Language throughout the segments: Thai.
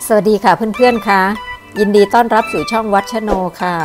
สวัสดีค่ะเพื่อนๆค่ะยินดีต้อนรับสู่ช่องวัชโนค่ะ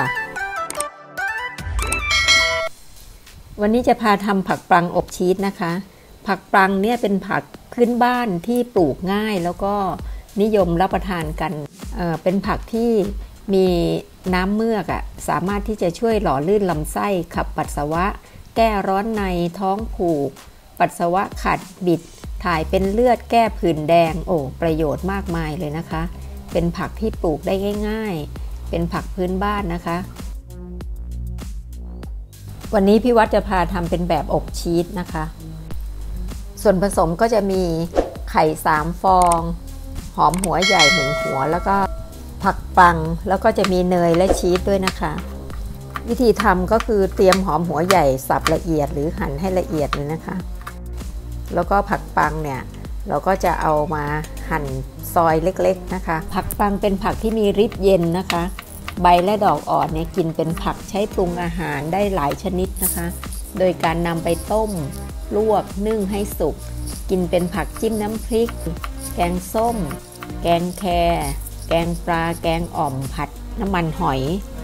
วันนี้จะพาทำผักปลังอบชีสนะคะผักปลังเนี่ยเป็นผักพื้นบ้านที่ปลูกง่ายแล้วก็นิยมรับประทานกันเป็นผักที่มีน้ำเมือกสามารถที่จะช่วยหล่อลื่นลำไส้ขับปัสสาวะแก้ร้อนในท้องผูกปัสสาวะขัดบิดถ่ายเป็นเลือดแก้ผื่นแดงประโยชน์มากมายเลยนะคะเป็นผักที่ปลูกได้ง่ายๆเป็นผักพื้นบ้านนะคะวันนี้พี่วัดจะพาทำเป็นแบบอบชีสนะคะส่วนผสมก็จะมีไข่3ฟองหอมหัวใหญ่1หัวแล้วก็ผักปังแล้วก็จะมีเนยและชีสด้วยนะคะวิธีทำก็คือเตรียมหอมหัวใหญ่สับละเอียดหรือหั่นให้ละเอียดเลยนะคะแล้วก็ผักปังเนี่ยเราก็จะเอามาหั่นซอยเล็กๆนะคะผักปังเป็นผักที่มีฤทธิ์เย็นนะคะใบและดอกอ่อนเนี่ยกินเป็นผักใช้ปรุงอาหารได้หลายชนิดนะคะโดยการนำไปต้มลวกนึ่งให้สุกกินเป็นผักจิ้มน้ำพริกแกงส้มแกงแคแกงปลาแกงอ่อมผัดน้ำมันหอย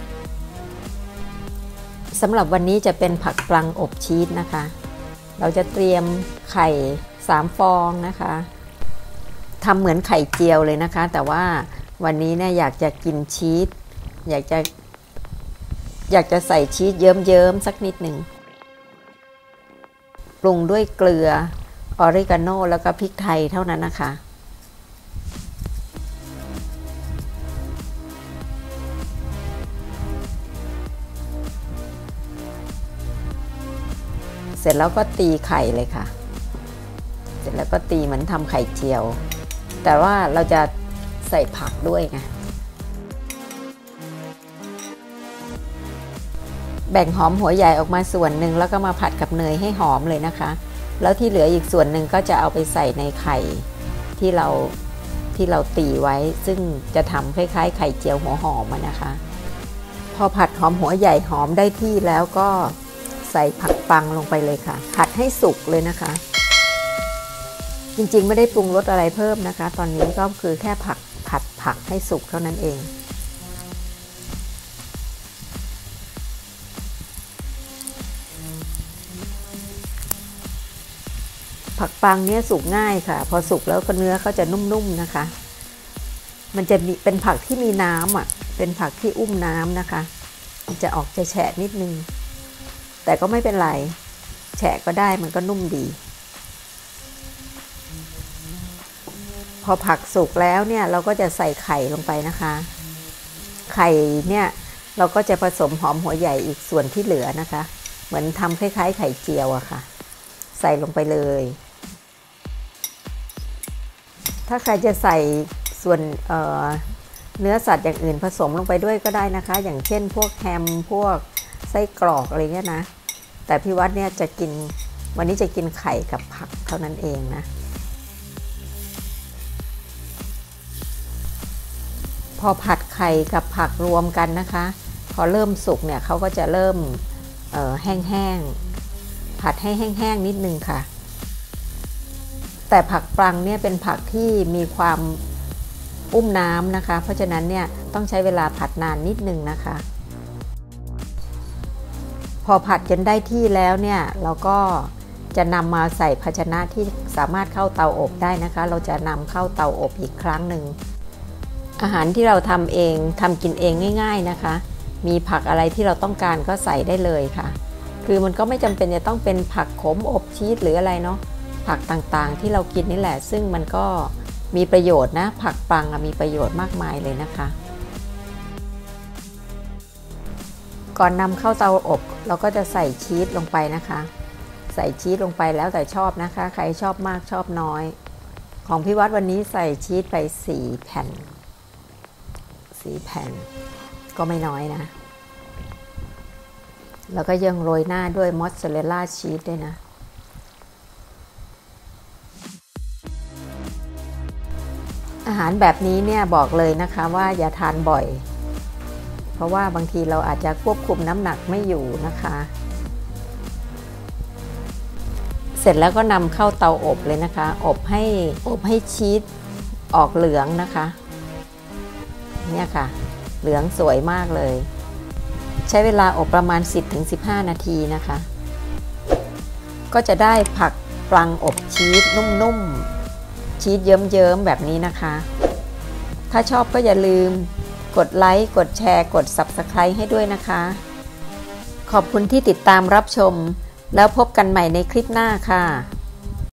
สำหรับวันนี้จะเป็นผักปลังอบชีสนะคะเราจะเตรียมไข่3ฟองนะคะทำเหมือนไข่เจียวเลยนะคะแต่ว่าวันนี้เนี่ยอยากจะกินชีสอยากจะใส่ชีสเยิ้มๆสักนิดหนึ่งปรุงด้วยเกลือออริกาโนแล้วก็พริกไทยเท่านั้นนะคะเสร็จแล้วก็ตีไข่เลยค่ะเสร็จแล้วก็ตีเหมือนทำไข่เจียวแต่ว่าเราจะใส่ผักด้วยไงแบ่งหอมหัวใหญ่ออกมาส่วนหนึ่งแล้วก็มาผัดกับเนยให้หอมเลยนะคะแล้วที่เหลืออีกส่วนหนึ่งก็จะเอาไปใส่ในไข่ที่เราตีไว้ซึ่งจะทำคล้ายๆไข่เจียวหัวหอมนะคะพอผัดหอมหัวใหญ่หอมได้ที่แล้วก็ใส่ผักปังลงไปเลยค่ะผัดให้สุกเลยนะคะจริงๆไม่ได้ปรุงรสอะไรเพิ่มนะคะตอนนี้ก็คือแค่ผัดผักให้สุกเท่านั้นเองผักปังเนี่ยสุกง่ายค่ะพอสุกแล้วก็เนื้อเขาจะนุ่มๆนะคะมันจะมีเป็นผักที่มีน้ำเป็นผักที่อุ้มน้ำนะคะมันจะออกจะแฉะนิดนึงแต่ก็ไม่เป็นไรแฉะก็ได้มันก็นุ่มดีพอผักสุกแล้วเนี่ยเราก็จะใส่ไข่ลงไปนะคะไข่เนี่ยเราก็จะผสมหอมหัวใหญ่อีกส่วนที่เหลือนะคะเหมือนทำคล้ายๆไข่เจียวอะค่ะใส่ลงไปเลยถ้าใครจะใส่ส่วนเนื้อสัตว์อย่างอื่นผสมลงไปด้วยก็ได้นะคะอย่างเช่นพวกแฮมพวกไส้กรอกอะไรเงี้ยนะแต่พี่วัดเนี่ยจะกินวันนี้จะกินไข่กับผักเท่านั้นเองนะพอผัดไข่กับผักรวมกันนะคะพอเริ่มสุกเนี่ยเขาก็จะเริ่มแห้งๆผัดให้แห้งๆนิดนึงค่ะแต่ผักปลังเนี่ยเป็นผักที่มีความอุ้มน้ำนะคะเพราะฉะนั้นเนี่ยต้องใช้เวลาผัดนานนิดนึงนะคะพอผัดจนได้ที่แล้วเนี่ยเราก็จะนำมาใส่ภาชนะที่สามารถเข้าเตาอบได้นะคะเราจะนำเข้าเตาอบอีกครั้งหนึ่งอาหารที่เราทำเองทำกินเองง่ายๆนะคะมีผักอะไรที่เราต้องการก็ใส่ได้เลยค่ะคือมันก็ไม่จำเป็นจะต้องเป็นผักขมอบชีสหรืออะไรเนาะผักต่างๆที่เรากินนี่แหละซึ่งมันก็มีประโยชน์นะผักปังมีประโยชน์มากมายเลยนะคะก่อนนำเข้าเตาอบเราก็จะใส่ชีสลงไปนะคะใส่ชีสลงไปแล้วแต่ชอบนะคะใครชอบมากชอบน้อยของพี่วัดวันนี้ใส่ชีสไป4แผ่นก็ไม่น้อยนะแล้วก็ยังโรยหน้าด้วยมอสซาเรลล่าชีสด้วยนะอาหารแบบนี้เนี่ยบอกเลยนะคะว่าอย่าทานบ่อยเพราะว่าบางทีเราอาจจะควบคุมน้ำหนักไม่อยู่นะคะเสร็จแล้วก็นำเข้าเตาอบเลยนะคะอบให้ชีสออกเหลืองนะคะเนี่ยค่ะเหลืองสวยมากเลยใช้เวลาอบประมาณ 10-15 นาทีนะคะก็จะได้ผักปลังอบชีสนุ่มๆชีสเยิ้มๆแบบนี้นะคะถ้าชอบก็อย่าลืมกดไลค์กดแชร์กด Subscribe ให้ด้วยนะคะขอบคุณที่ติดตามรับชมแล้วพบกันใหม่ในคลิปหน้าค่ะ